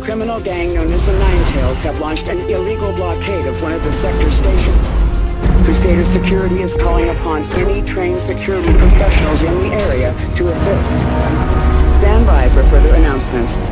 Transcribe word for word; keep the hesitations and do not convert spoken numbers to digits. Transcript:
criminal gang known as the Ninetails have launched an illegal blockade of one of the sector stations. Crusader Security is calling upon any trained security professionals in the area to assist. Stand by for further announcements.